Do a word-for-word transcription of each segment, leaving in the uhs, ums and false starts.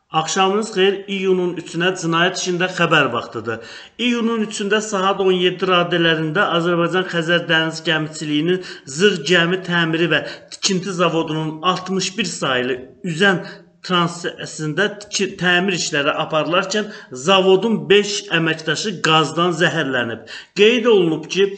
Axşamınız xeyir, iyunun üçünə cinayət işində xəbər vaxtıdır. İyunun üçündə saat on yeddi radələrində Azərbaycan Xəzər Dəniz Gəmiçiliyinin Zığ Gəmi Təmiri və Tikinti Zavodunun altmış bir sayılı üzən transesində təmir işləri aparılarkən zavodun beş əməkdaşı qazdan zəhərlənib. Qeyd olunub ki,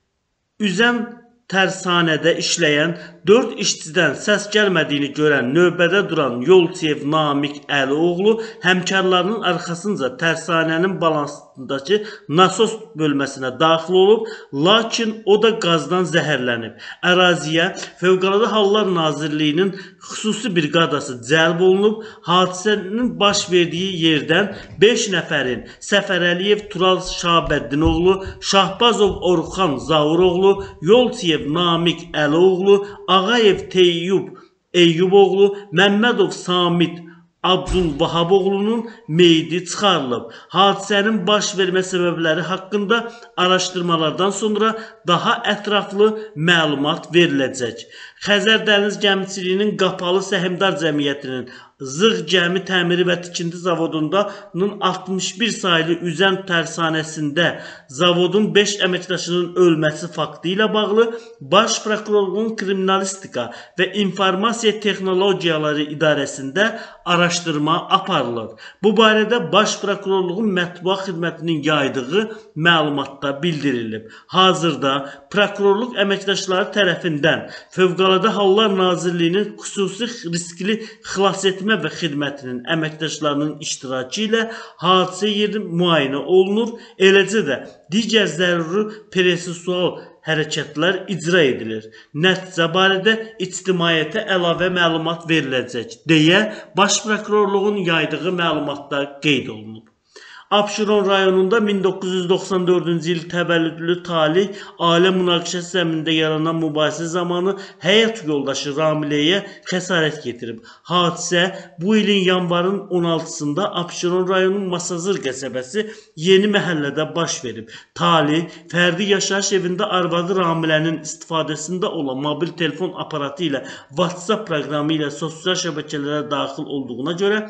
üzən tərsanədə işləyən dörd işçidən səs gəlmədiyini görən növbədə duran Yolçiyev Namiq Əlioğlu həmkarlarının arxasınca tərsanənin balansındakı nasos bölməsinə daxil olub, lakin o da qazdan zəhərlənib. Əraziyə Fövqəladə Hallar Nazirliyinin xüsusi briqadası cəlb olunub, hadisənin baş verdiyi yerdən beş nəfərin Səfərəliyev Tural Şabəddinoğlu, Şahbazov Orxan Zavuroğlu, Yolçiyev Namiq Əlioğlu, Ağayev Teyyub Eyyuboğlu, Məmmədov Samid Abdulvahaboğlunun meyidi çıxarılıb. Hadisənin baş vermə səbəbləri haqqında araşdırmalardan sonra daha ətraflı məlumat veriləcək. Xəzər Dəniz Gəmiçiliyinin Qapalı Səhmdar Cəmiyyətinin Zığ Gəmi Təmiri və Tikinti Zavodunun altmış bir sayılı üzən tərsanəsində zavodun beş əməkdaşının ölməsi faktı ilə bağlı Baş Prokurorluğun Kriminalistika və İnformasiya Texnologiyaları İdarəsində araşdırma aparılır. Bu barədə Baş Prokurorluğun Mətbuat Xidmətinin yaydığı məlumatda bildirilib. Hazırda Prokurorluq əməkdaşları tərəfindən Fövqəladə Hallar Nazirliyinin xüsusi riskli xilas etmə və xidmətinin əməkdaşlarının iştirakı ilə hadisə yeri müayinə olunur, eləcə də digər zəruri prosessual hərəkətlər icra edilir. Nəticə barədə ictimaiyyətə əlavə məlumat veriləcək, deyə Baş Prokurorluğun yaydığı məlumatda qeyd olunub. Abşeron rayonunda min doqquz yüz doxsan dördüncü il təvəllüdlü Talih ailə münaqişəsi zəminində yaranan mübahisə zamanı həyat yoldaşı Ramiləyə xəsarət yetirib. Hadisə bu ilin yanvarın on altısında Abşeron rayonunun Masazır qəsəbəsi Yeni Məhəllədə baş verib. Talih fərdi yaşayış evində arvadı Ramilənin istifadəsində olan mobil telefon aparatı ilə WhatsApp proqramı ilə sosial şəbəkələrə daxil olduğuna görə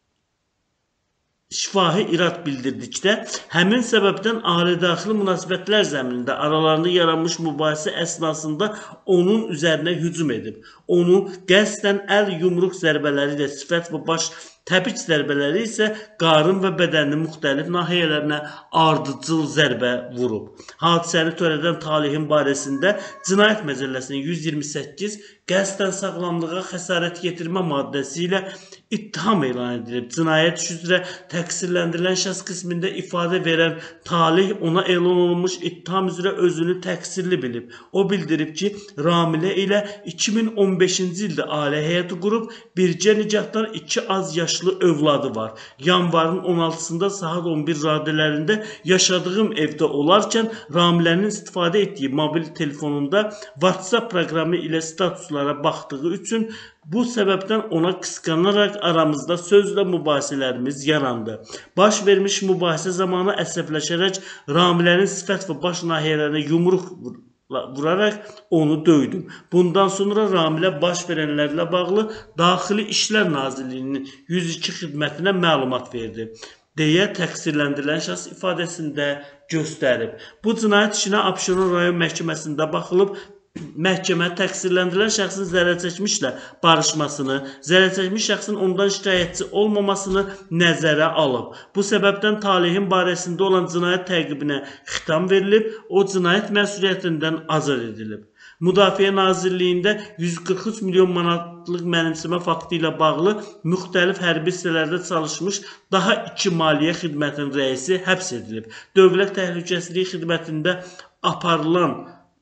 şifahi irad bildirdikdə, həmin səbəbdən ailə-daxili münasibətlər zəminində aralarında yaranmış mübahisə əsnasında onun üzərinə hücum edib. Onu qəsdən əl yumruq zərbələri ilə sifət və baş təpik zərbələri isə qarın və bədənin müxtəlif nahiyələrinə ardıcıl zərbə vurub. Hadisəni törədən Talihin barəsində Cinayət Məcəlləsinin yüz iyirmi səkkiz qəsdən sağlamlığa xəsarət yetirmə maddəsi ilə ittiham elan edilib. Cinayət işi üzrə təqsirləndirilən şəxs qismində ifadə verən Talih ona elan olunmuş ittiham üzrə özünü təqsirli bilib. O bildirib ki, Ramilə ilə iki min on beşinci ildə ailə həyatı qurub, bircə nicahdan iki az yaşlı övladı var. Yanvarın on altısında saat on bir radələrində yaşadığım evdə olarkən Ramilənin istifadə etdiyi mobil telefonunda WhatsApp proqramı ilə statuslara baxdığı üçün bu səbəbdən ona qısqanaraq aramızda sözlə mübahisələrimiz yarandı. Baş vermiş mübahisə zamanı əsəbləşərək Ramilənin sifət və baş nahiyələrinə yumruq vuraraq onu döydüm. Bundan sonra Ramilə baş verənlərlə bağlı Daxili İşlər Nazirliyinin yüz iki xidmətinə məlumat verdi, deyə təqsirləndirilən şəxs ifadəsində göstərib. Bu cinayət işinə Abşeron rayon məhkəməsində baxılıb, məhkəmə təqsirləndirilən şəxsin zərərçəkmişlə barışmasını, zərərçəkmiş şəxsin ondan şikayətçi olmamasını nəzərə alıb. Bu səbəbdən Talihin barəsində olan cinayət təqibinə xitam verilib, o cinayət məsuliyyətindən azad edilib. Müdafiə Nazirliyində yüz qırx üç milyon manatlıq mənimsəmə faktı ilə bağlı müxtəlif hərbi hissələrdə çalışmış daha iki maliyyə xidmətinin rəisi həbs edilib. Dövlət Təhlükəsizlik Xidmətində aparılan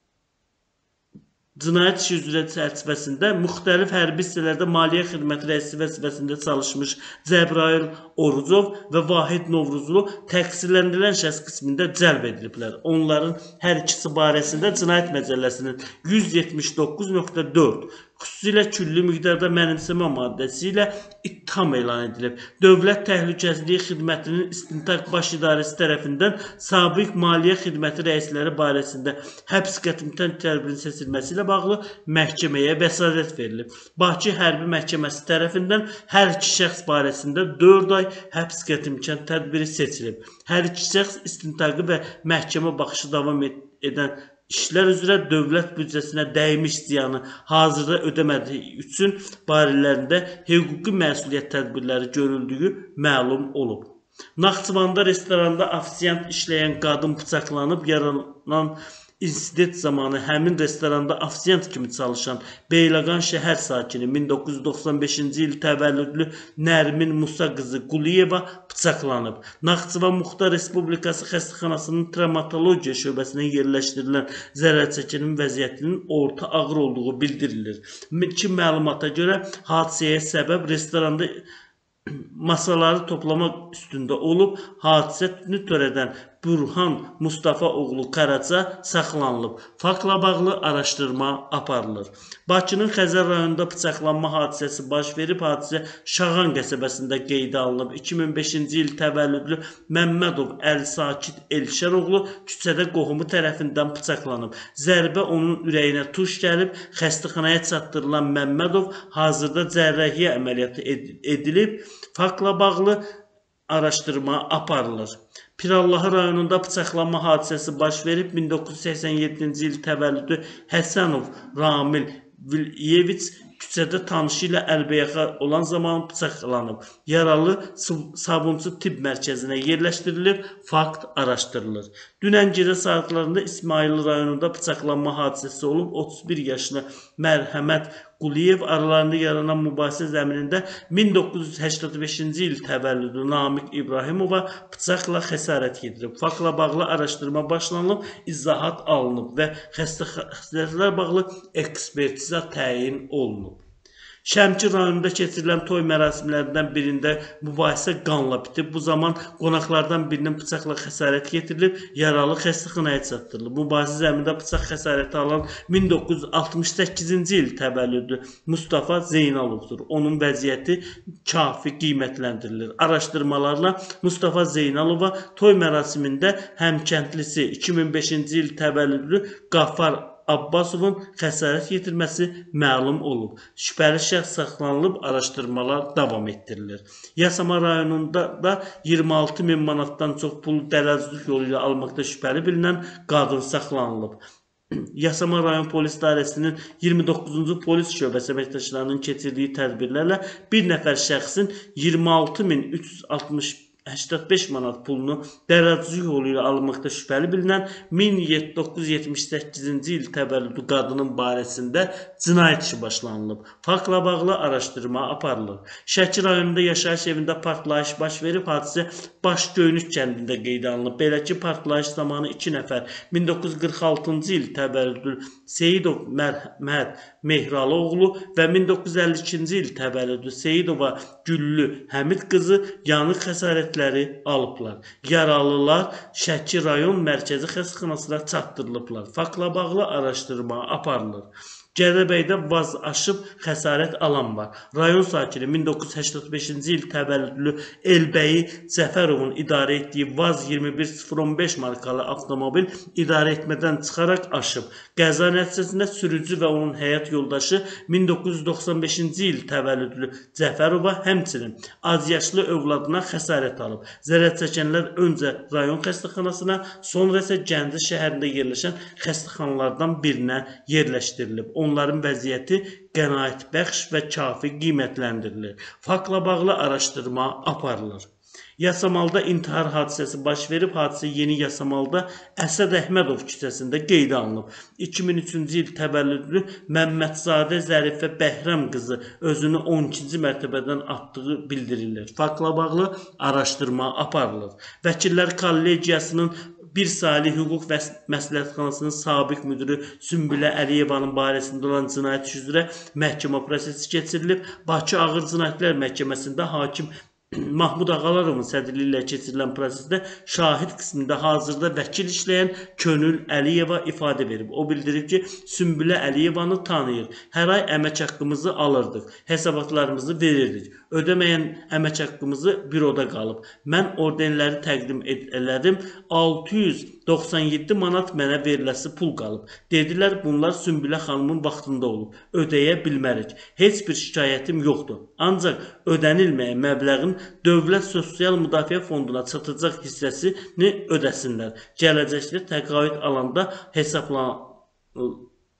cinayət işi üzrə çərçivəsində müxtəlif hərbi hissələrdə maliyyə xidməti rəisi vəzifəsində çalışmış Cəbrayıl Orucov və Vahid Novruzlu təqsirləndirilən şəxs qismində cəlb ediliblər. Onların hər ikisi barəsində Cinayət Məcəlləsinin yüz yetmiş doqquz nöqtə dörd xüsusilə küllü miqdarda mənimsəmə maddəsi ilə ittiham elan edilib. Dövlət Təhlükəsizlik Xidmətinin İstintaq Baş İdarəsi tərəfindən sabiq Maliyyə Xidməti rəisləri barəsində həbs qətimkan tədbirinin seçilməsi ilə bağlı məhkəməyə vəsatət verilib. Bakı Hərbi Məhkəməsi tərəfindən hər iki şəxs barəsində dörd ay həbs qətimkan tədbiri seçilib. Hər iki şəxs istintaqı və məhkəmə baxışı davam edən İşlər üzrə dövlət büdcəsinə dəymiş ziyanı hazırda ödəmədiyi üçün barələrində hüquqi məsuliyyət tədbirləri görüldüyü məlum olub. Naxçıvanda restoranda ofisiant işləyən qadın bıçaqlanıb, yaranan insident zamanı həmin restoranda ofisiant kimi çalışan Beyləqan şəhər sakini min doqquz yüz doxsan beşinci il təvəllüdlü Nərmin Musa qızı Quliyeva bıçaqlanıb. Naxçıvan Muxtar Respublikası Xəstəxanasının travmatologiya şöbəsinə yerləşdirilən zərər çəkinin vəziyyətinin orta ağır olduğu bildirilir. İlkin məlumata görə hadisəyə səbəb restoranda masaları toplamaq üstündə olub, hadisəni törədən Burhan Mustafa oğlu Qaraca saxlanılıb. Faktla bağlı araşdırma aparılır. Bakının Xəzər rayonunda bıçaqlanma hadisəsi baş verib, hadisə Şağan qəsəbəsində qeydə alınıb. iki min beşinci il təvəllüdlü Məmmədov Əli Sakit Elşər oğlu küçədə qohumu tərəfindən bıçaqlanıb. Zərbə onun ürəyinə tuş gəlib, xəstəxanaya çatdırılan Məmmədov hazırda cərrahiyyə əməliyyatı edilib. Faktla bağlı araşdırma aparılır. Pirallahı rayonunda bıçaqlanma hadisəsi baş verib. min doqquz yüz səksən yeddinci il təvəllüdlü Həsənov Ramil Vilyeviç küçədə tanışı ilə əlbəyaxa olan zaman bıçaqlanıb. Yaralı Sabunçu Tibb Mərkəzinə yerləşdirilib, fakt araşdırılır. Dünən gecə saatlarında İsmail rayonunda bıçaqlanma hadisəsi olub. otuz bir yaşlı Mərhəmət Quliyev aralarında yaranan mübahisə zəminində min doqquz yüz səksən beşinci il təvəllüdlü Namiq İbrahimova bıçaqla xəsarət yedirib. Faktla bağlı araşdırma başlanılıb, izahat alınıb və xəstəliklər bağlı ekspertiza təyin olunub. Şəmkir rayonunda keçirilən toy mərasimlərindən birində mübahisə qanla bitib. Bu zaman qonaqlardan birinin bıçaqla xəsarət yetirilib, yaralı xəstəxanaya çatdırılıb. Mübahisə zəmində bıçaq xəsarəti alan min doqquz yüz altmış səkkizinci il təvəllüdlü Mustafa Zeynalovdur. Onun vəziyyəti kafi qiymətləndirilir. Araşdırmalarla Mustafa Zeynalova toy mərasimində həmkəndlisi iki min beşinci il təvəllüdlü Qaffar Abbasovun xəsarət yetirməsi məlum olub. Şübhəli şəxs saxlanılıb, araşdırmalar davam etdirilir. Yasama rayonunda da iyirmi altı min manatdan çox pul dələduzluq yolu ilə almaqda şübhəli bilinən qadın saxlanılıb. Yasama rayon polis idarəsinin iyirmi doqquzuncu polis şöbəsi əməkdaşlarının keçirdiyi tədbirlərlə bir nəfər şəxsin iyirmi altı min üç yüz altmış səksən beş manat pulunu dələduzluq yolu ilə almaqda şübhəli bilinən min doqquz yüz yetmiş səkkizinci il təvəllüdlü qadının barəsində cinayət işi başlanılıb. Faktla bağlı araşdırma aparılır. Şəki rayonunda yaşayış evində partlayış baş verib, hadisə Başgöynük kəndində qeydə alınıb. Belə ki, partlayış zamanı iki nəfər min doqquz yüz qırx altıncı il təvəllüdlü Seyidov Məhəmməd Mehralıoğlu və min doqquz yüz əlli ikinci il təvəllüdlü Seyidova Güllü Həmid qızı yanıq xəsarətləri alıblar. Yaralılar Şəki rayon mərkəzi xəstəxanasına çatdırılıblar. Faktla bağlı araşdırma aparılır. Gədəbəydə vaz aşıb xəsarət alan var. Rayon sakini min doqquz yüz səksən beşinci il təvəllüdlü Elbəyi Cəfərovun idarə etdiyi Vaz iyirmi bir sıfır on beş markalı avtomobil idarə etmədən çıxaraq aşıb. Qəza nəticəsində sürücü və onun həyat yoldaşı min doqquz yüz doxsan beşinci il təvəllüdlü Cəfərova həmçinin azyaşlı övladına xəsarət alıb. Zərər çəkənlər öncə rayon xəstəxanasına, sonra isə Gəncə şəhərində yerləşən xəstəxanalardan birinə yerləşdirilib. Onların vəziyyəti qənaətbəxş və kafi qiymətləndirilir. Faktla bağlı araşdırma aparılır. Yasamalda intihar hadisəsi baş verib, hadisə Yeni Yasamalda Əsəd Əhmədov küçəsində qeydə alınıb. iki min üçüncü il təvəllüdlü Məmmədzadə Zərifə Bəhrəm qızı özünü on ikinci mərtəbədən atdığı bildirilir. Faktla bağlı araşdırma aparılır. Vəkillər Kollegiyasının Bir saylı hüquq və məsləhətxanasının sabiq müdürü Sümbülə Əliyevanın barəsində olan cinayət işi üzrə məhkəmə prosesi keçirilib. Bakı Ağır Cinayətlər Məhkəməsində hakim Mahmud Ağalıovun sədrliyi ilə keçirilən prosesdə şahid qismində hazırda vəkil işləyən Könül Əliyeva ifadə verib. O bildirib ki, Sümbülə Əliyevanı tanıyır. Hər ay əmək haqqımızı alırdıq, hesabatlarımızı verirdik. Ödəməyən əmək haqqımızı büroda qalıb. Mən ordenləri təqdim elədim, altı yüz doxsan yeddi manat mənə veriləsi pul qalıb. Dedilər, bunlar Sümbülə xanımın vaxtında olub. Ödəyə bilmərik. Heç bir şikayətim yoxdur. Ancaq ödənilməyən məbləğin Dövlət Sosial Müdafiə Fonduna çatacaq hissəsini ödəsinlər. Gələcəkdə təqaüd alanda hesaplansın.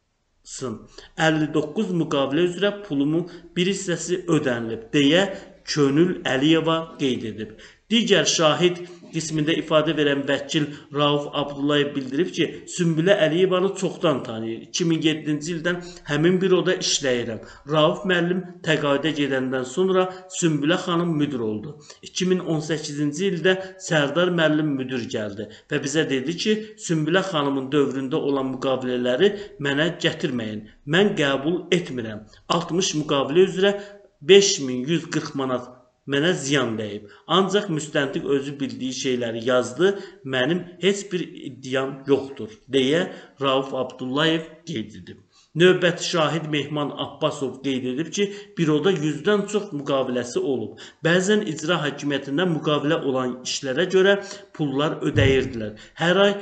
əlli doqquz müqavilə üzrə pulumun bir hissəsi ödənilib, deyə Könül Əliyeva qeyd edib. Digər şahid qismində ifadə verən vəkil Rauf Abdullayev bildirib ki, Sümbülə Əliyevanı çoxdan tanıyır. iki min yeddinci ildən həmin büroda işləyirəm. Rauf müəllim təqaüdə gedəndən sonra Sümbülə xanım müdir oldu. iki min on səkkizinci ildə Sərdar müəllim müdir gəldi və bizə dedi ki, Sümbülə xanımın dövründə olan müqavilələri mənə gətirməyin. Mən qəbul etmirəm. altmış müqavilə üzrə beş min yüz qırx manat mənə ziyan dəyib. Ancaq müstəntiq özü bildiyi şeyləri yazdı, mənim heç bir iddiam yoxdur, deyə Rauf Abdullayev qeyd edib. Növbəti şahid Mehman Abbasov qeyd edib ki, büroda yüzdən çox müqaviləsi olub. Bəzən icra hakimiyyətindən müqavilə olan işlərə görə pullar ödəyirdilər. Hər ay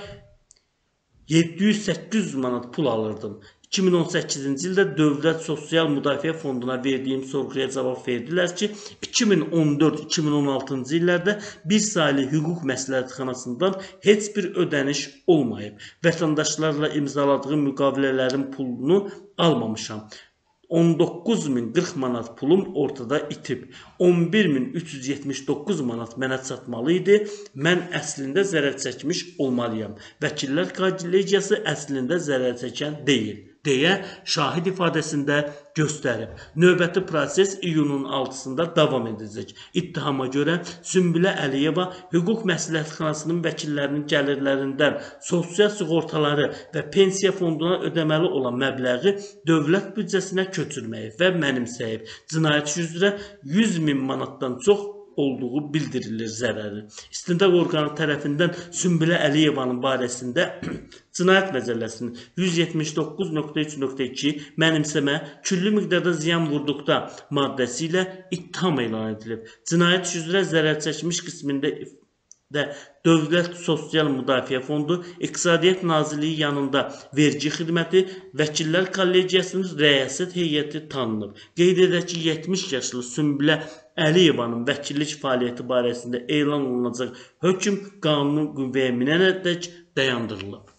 yeddi yüz səkkiz yüz manat pul alırdım. iki min on səkkizinci ildə Dövlət Sosial Müdafiə Fonduna verdiyim sorğuya cavab verdilər ki, iki min on dörd iki min on altıncı illərdə bir saylı hüquq məsləhətxanasından heç bir ödəniş olmayıb. Vətəndaşlarla imzaladığım müqavilələrin pulunu almamışam. on doqquz min qırx manat pulum ortada itib. on bir min üç yüz yetmiş doqquz manat mənə çatmalı idi. Mən əslində zərər çəkmiş olmalıyam. Vəkillər kollegiyası əslində zərər çəkən deyil, deyə şahid ifadəsində göstərib. Növbəti proses iyunun altısında davam edəcək. İttihama görə Sümbülə Əliyeva hüquq məsləhətxanasının vəkillərinin gəlirlərindən sosial sığortaları və pensiya fonduna ödəməli olan məbləği dövlət büdcəsinə köçürməyib və mənimsəyib. Cinayət işi üzrə yüz min manatdan çox olduğu bildirilir zərəri. İstintaq orqanı tərəfindən Sümbülə Əliyevanın barəsində Cinayət Məcəlləsinin yüz yetmiş doqquz nöqtə üç nöqtə iki mənimsəmə, külli miqdarda ziyan vurduqda maddəsi ilə ittiham elan edilib. Cinayət işi üzrə zərər çəkmiş qismində də Dövlət Sosial Müdafiə Fondu, İqtisadiyyat Nazirliyi yanında vergi xidməti, Vəkillər Kollegiyasının rəyasət heyəti tanınıb. Qeyd edək ki, yetmiş yaşlı Sümbülə Əliyevanın vəkillik fəaliyyəti barəsində elan olunacaq hökm qanunun qüvvəyə minənədək dayandırılıb.